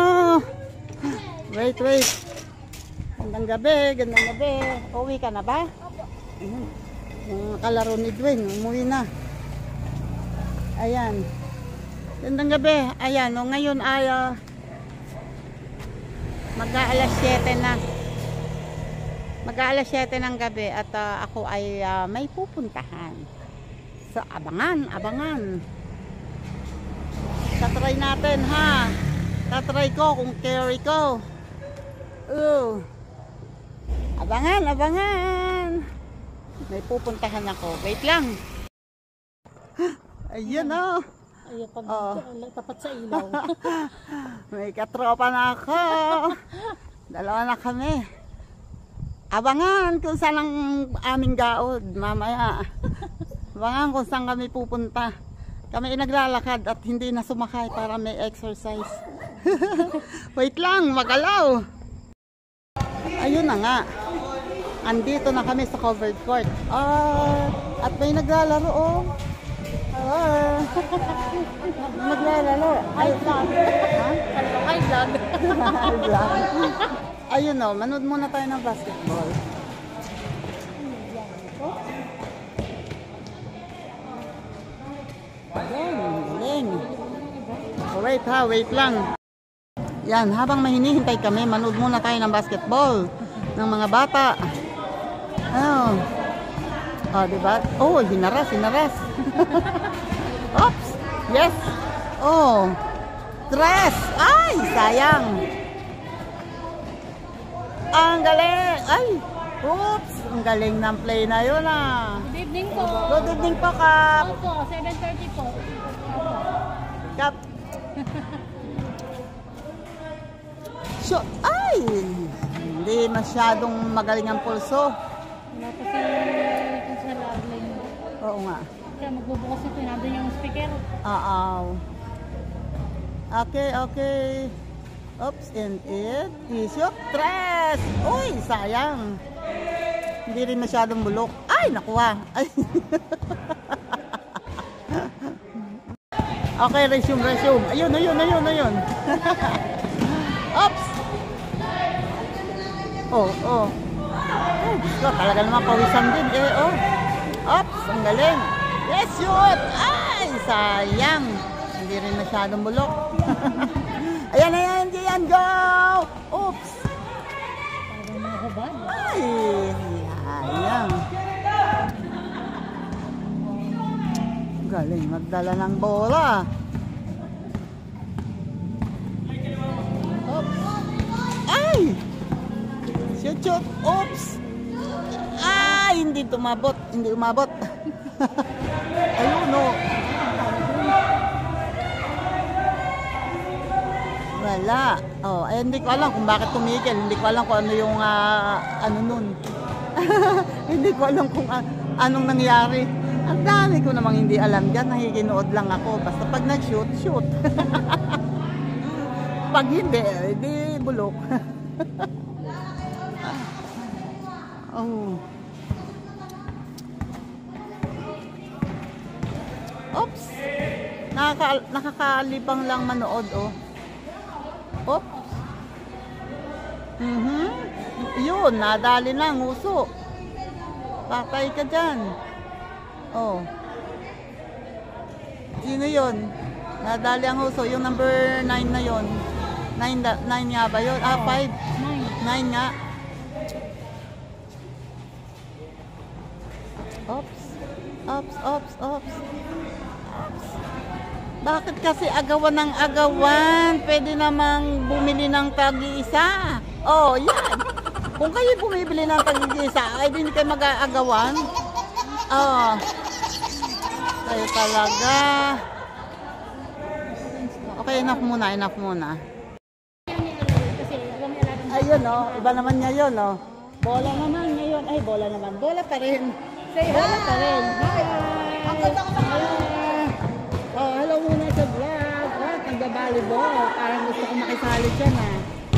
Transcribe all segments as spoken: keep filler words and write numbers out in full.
Wait, wait. Gandang gabi, gandang gabi. Uwi ka na ba? Ayun. Yung kalaro ni Dwayne, umuwi na. Ayan. Gandang gabi. Ayan, o ngayon ay uh, mag-aalas siyete na. Mag-aalas siyete ng gabi at uh, ako ay uh, may pupuntahan. So, abangan, abangan. Tatry natin, ha? Tatry ko kung carry ko. Uh. Abangan, abangan. May pupuntahan ako. Wait lang. Ayan, oh. Ay, pag oh. tapat sa ilaw. May katropa na ako. Dalawa na kami. Abangan kung saan ang aming gaod mamaya. Abangan kung saan kami pupunta. Kami naglalakad at hindi na sumakay para may exercise. Wait lang, magalaw. Ayun na nga. Andito na kami sa covered court. Ah, at may naglalaro, oh. Hello. Naglalaro. Hi, vlog. Ha? Hello, hi, vlog. Hi, vlog. Ayun, oh. Manood muna tayo ng basketball. Galing. Wait ha, wait lang. Yan, habang may hinihintay kami, manood muna tayo ng basketball ng mga bata. Oh. Oh, diba? Oh, hinaras, hinaras. Oops. Yes. Oh. Tres. Ay, sayang. Ang galing. Ay. Oops. Ang galing ng play na yun, ah. Good evening po. Good evening po, Kap. Opo, seven thirty po. Opo. Kap. So, ay. Hindi masyadong magaling ang pulso. Wala po si Kunsel Arlene. Oo nga. Kaya magbubukas ito. Nandun yung speaker. Oo. Okay, okay. Oops, and it. Isyo. Tres. Uy, sayang. Hindi rin masyadong bulok. Ay, nakuha. Ay. Okay, resume, resume. Ayun, ayun, ayun, ayun. Oops. Oh, oh. Oh, gusto, talaga naman pawisan din. Eh, oh. Oops, ang galing. Yes, shoot. Ay, sayang. Hindi rin masyadong bulok. Ayan, ayan, ayan, go. Oops. Parang mga hubad. Ay, sayang. Galing magdala ng bola. Oops. Ay! Shoot, shoot. Oops. Ay, hindi tumabot. Hindi umabot. Ayun, no. Wala. Oh, ay, hindi ko alam kung bakit tumigil. Hindi ko alam kung ano yung uh, ano nun. Hindi ko alam kung uh, anong nangyari. Ang dami ko namang hindi alam dyan. Nakikinood lang ako. Basta pag nag-shoot, shoot. Pag hindi, hindi bulok. Oh. Oops. Nakaka nakakalibang lang manood, oh. Oops. Mhm. Yun, nadali na ang uso. Patay ka dyan. Oh. Sino yun? Nadali ang uso. Yung number nine na yun. nine, nine nga ba yun? Ah, five. nine nga. Oops. Oops, oops, oops. Oops. Bakit kasi agawan ng agawan? Pwede namang bumili ng tag-iisa. Oh, yan. Kung kayo bumibili ng tag-iisa, ay hindi kayo mag-aagawan. Oh. Kayo talaga. Okay, enough muna, enough muna. Ayun, oh. Iba naman niya yun, oh. Bola naman ngayon. Ay, bola naman. Bola pa rin. Say bola pa rin. Hi! Oh, hello muna sa vlog. Oh, nagba-volleyball. Parang gusto ko makisali dyan, ah.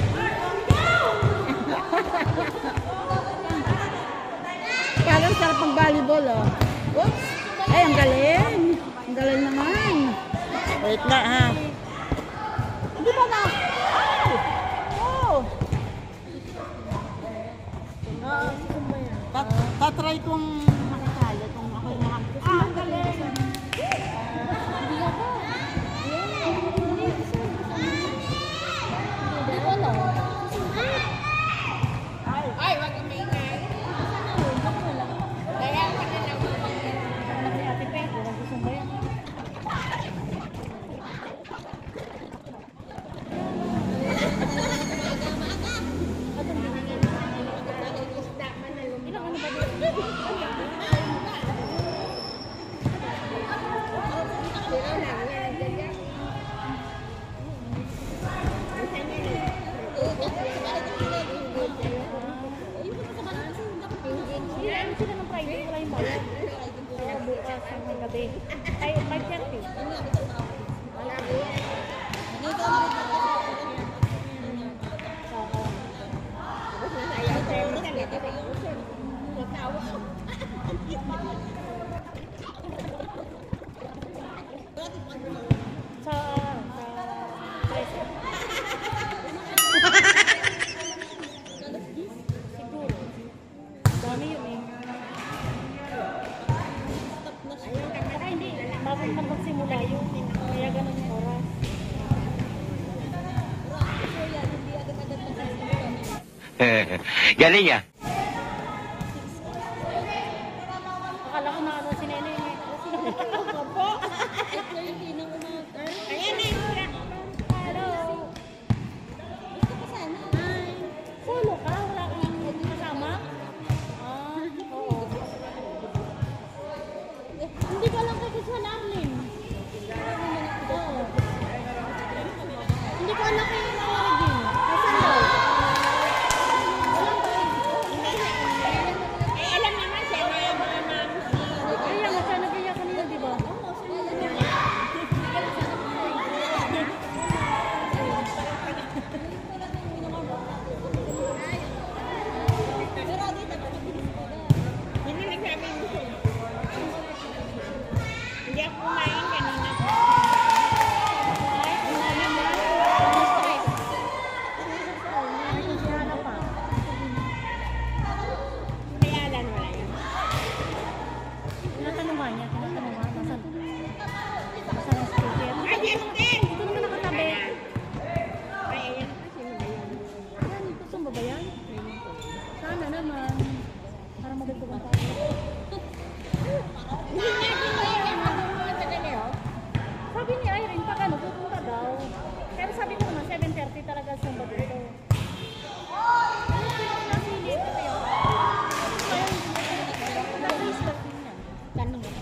Parang sarap ang volleyball, oh. Oops! Ay, ang galing. Ang galing naman. Wait na, ha. Hindi ba na? try kong makasali kung ako yung mga... Ah, ang galing! Hindi ka ba? Hindi, gusto mo, gusto mo. Hindi ko alam. Ay, wag kang maingay. Kaya ka na lang. Anak ni Ate Pe, walang gustong bayan. Ilang ano ba dito? Siraw na, yan, yan, yan. Hindi, ano sila ng Friday, wala yung bayan. Kaya bukas ng gabi. Ay, five thirty. Sa, sa, preso. Siguro. Dami yun eh. Saka hindi, bago naman magsimula yun. Kaya ganun yung oras. Galing ah. Akala ko na ano si Nene. Ayan na yung crack. Hello. Solo ka? Wala kang kasama? Ah, oo. Hindi ko alam kay Kusuan Arlene. Oo. Hindi ko alam kay Origin. Nasaan daw? Eh, alam naman siya na yung mga mami. Kaya nga, sana kaya kanina, di ba? Hindi nagsabi mo siya. Hindi ako kumain kanina. Ay, ang dami na. Ang stress. Ay, kung siya na pa. Kaya alam wala yun. Tinatanong nga niya, tinatanong nga. Nasaan? Nasaan ang speaker? Ay, yes, din! Ito naman nakatabi. Ay, ayan kasi hindi yan. Yan, gusto mo ba yan? Sana naman. Para magagawin tayo. Hindi natin ba yan? Mga tagal yun? Sabi ni Irene, pag ano, pupunta daw. Pero sabi ko naman, seven thirty talaga sa dito. Ano sila nasili ko kayo? Kaya, nag-raise ka din yan. Tanong mo.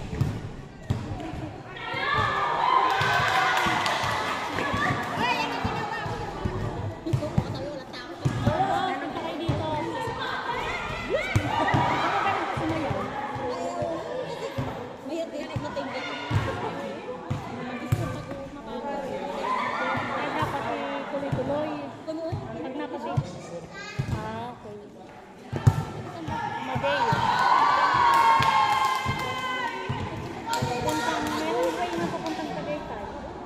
Ay, ano ginawa ko? Ito ko katabi, wala tao. Oo, punta kayo dito. Ako ganun pa sumayaw. Mayat yan, matinggan. Ay, dapat ituloy-tuloy. Pag napasig. Ah, okay. Madeo. Puntang, meron ba yung napapuntang Tagaytay?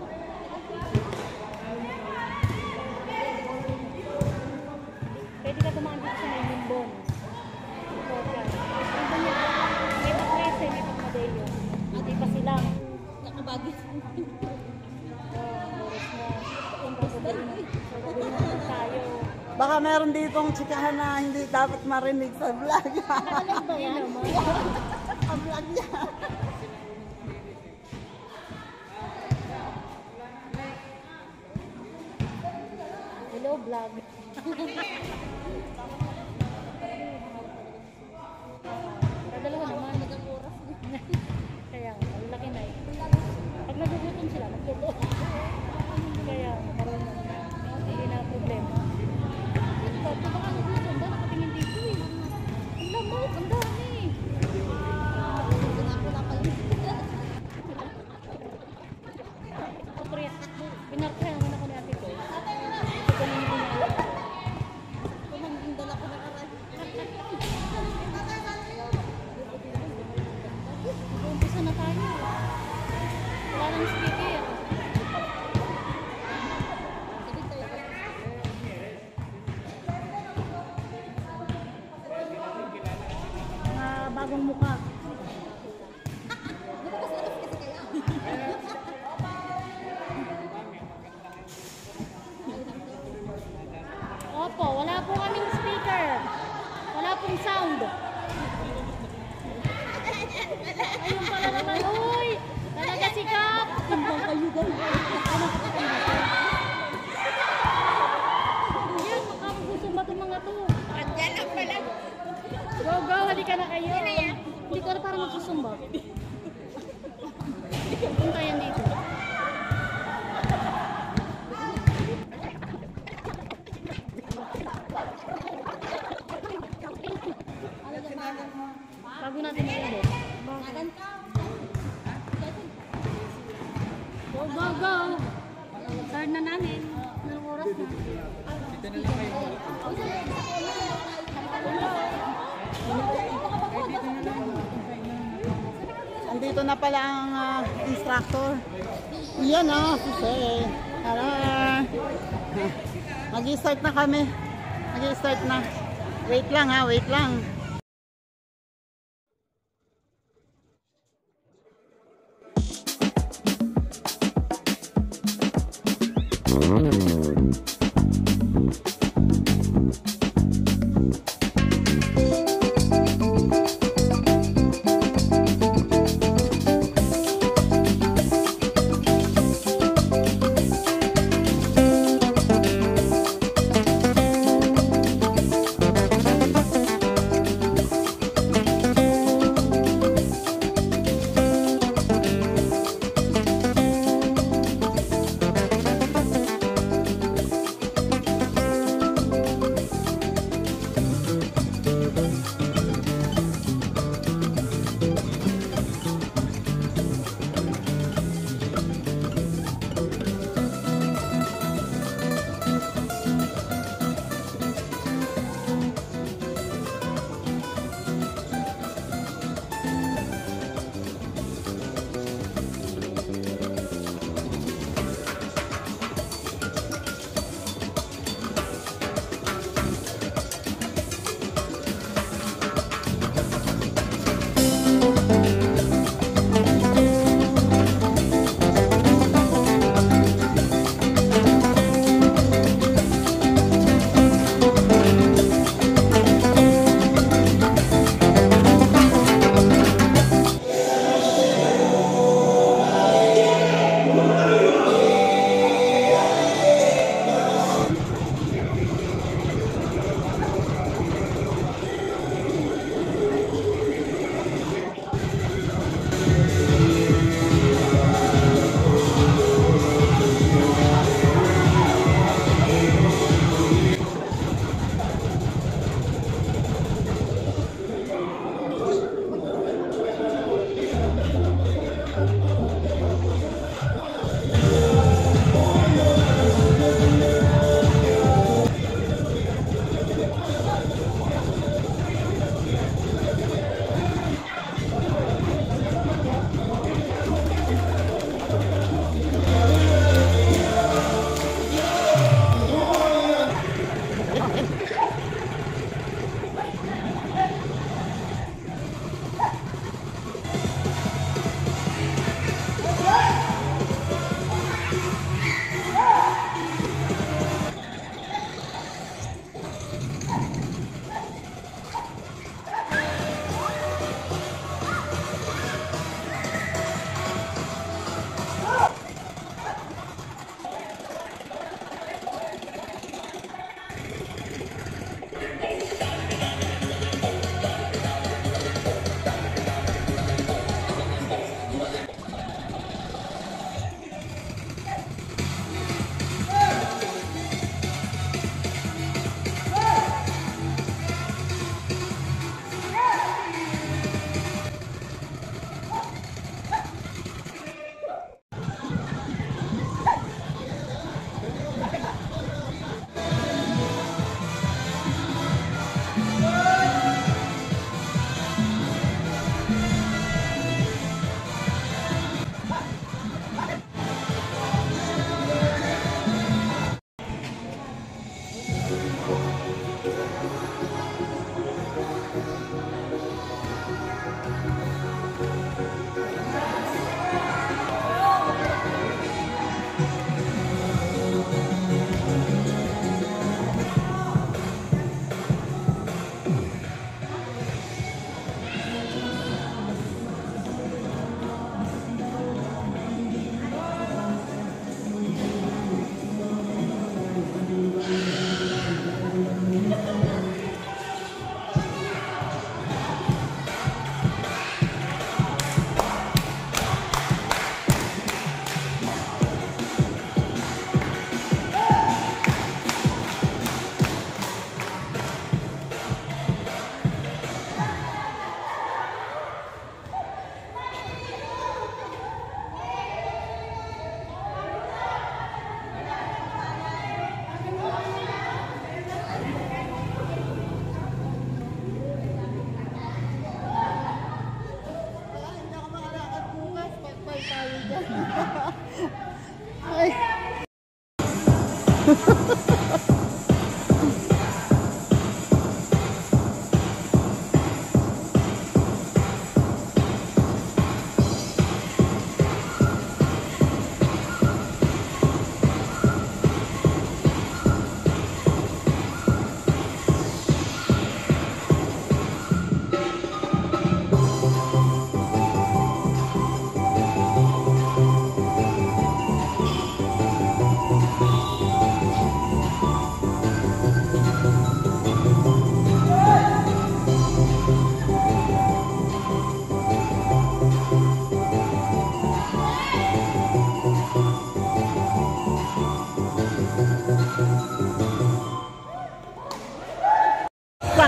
Pwede ka dumaan dito sa may Limbon. Ito ka. Ito niya. May pag-trese, may pag-Madeo. Hindi pa sila. Nakabagis. Oh, oras na. Punta sa Limbon. Sa tayo. Baka meron ditong tsikahan na hindi dapat marinig sa vlog. Alam ba yan naman? Ang vlog niya. Hello, vlog. Dadalawa naman. Kaya nga, ang laki na eh. Pag nagugutom sila, magluto. Kaya marunong na. Hindi na problema. Ito, ito baka nagugutom ba? Nakatingin dito eh. Ang lamok, ang dami. Kapres, pinartrayan mo na ko ni ate ko. Ito ganun yung pinagawa. Kumanging dala ko na karan. Umpisa na tayo. Wala nang speaker. bagong mukha. Opo, wala po kaming speaker. Wala pong sound. Ayun pala naman, uy! Talaga si Kap! Timbang kayo guys. Yan, makapagsusumba itong mga to. Andyan lang pala. Go, go, halika na kayo. Hindi ko na parang magsusumba. Punta yan dito. Bago natin ulit. Go, go, go! Start na namin. Anong oras na? Andito na pala ang ah, instructor. Yan o, si Shay. Tara. Mag-i-start na kami. Mag-i-start na. Wait lang ha, wait lang.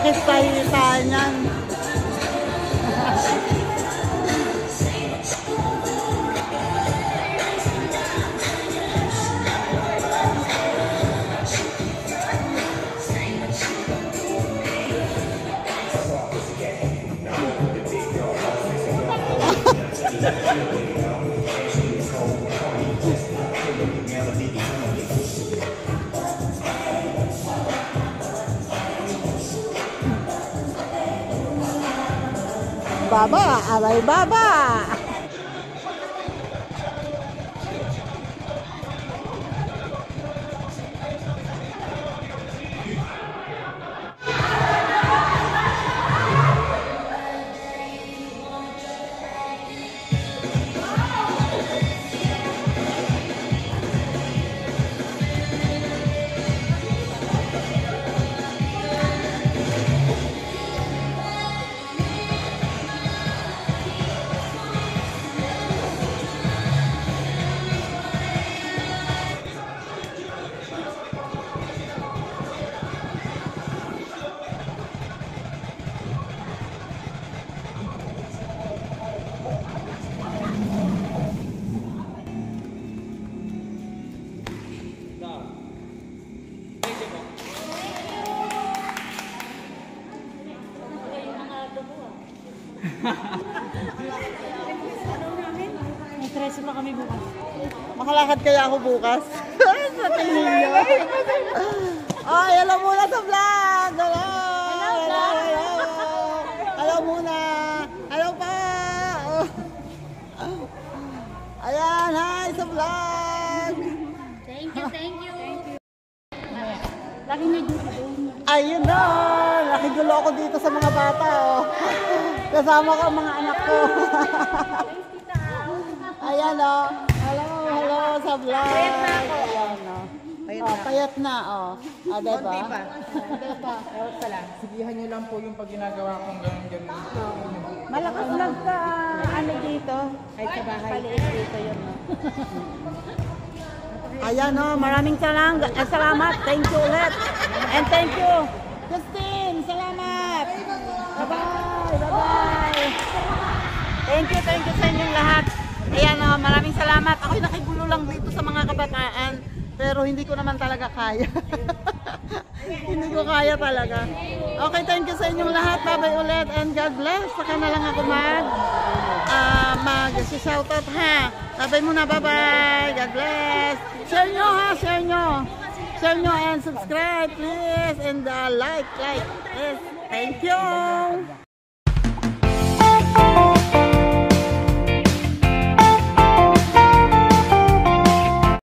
sakit sa hita niyan. Baba, aray baba. May treso pa kami bukas. Makalakad kaya ako bukas? Sa tingin niyo. Ay, alam muna sa vlog. Hello. Hello, hello. Hello muna. Hello pa. Ayan, hi sa vlog. Thank you, thank you. Lagi may duty doon. Ayun na. Nakigulo ako dito sa mga bata. Oh. Kasama ko ang mga anak ko. Ayan o. Oh. Hello, hello sa vlog. Payat na ako. Ayan o. Oh. Payat, oh, payat na o. Oh. Ah, diba? Konti pa. Konti pa. Ewan pala. Sigihan niyo lang po yung pag ginagawa kong ganun-ganun. Malakas lang ka. Ano dito? Ay, sa bahay. Paliit dito yun o. Ayan o. Oh, maraming salang, eh, salamat. Thank you ulit. And thank you. Christine, salamat. Bye-bye. Bye-bye. Thank you, thank you sa inyong lahat. Ayan o, maraming salamat. Ako'y nakigulo lang dito sa mga kabataan. Pero hindi ko naman talaga kaya. Hindi ko kaya talaga. Okay, thank you sa inyong lahat. Bye-bye ulit and God bless. Saka na lang ako mag uh, mag-shoutout ha. Bye-bye muna, bye-bye. God bless. Share nyo ha, share nyo. Share nyo and subscribe please. And uh, like, like. Yes. Thank you.